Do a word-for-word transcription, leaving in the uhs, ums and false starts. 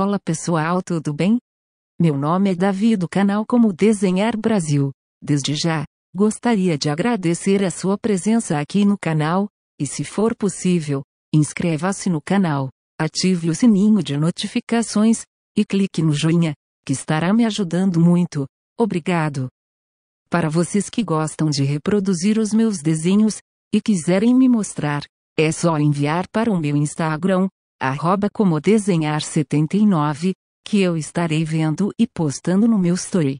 Fala pessoal, tudo bem? Meu nome é Davi do canal Como Desenhar Brasil. Desde já, gostaria de agradecer a sua presença aqui no canal, e se for possível, inscreva-se no canal, ative o sininho de notificações, e clique no joinha, que estará me ajudando muito. Obrigado! Para vocês que gostam de reproduzir os meus desenhos, e quiserem me mostrar, é só enviar para o meu Instagram, arroba como desenhar setenta e nove, que eu estarei vendo e postando no meu story.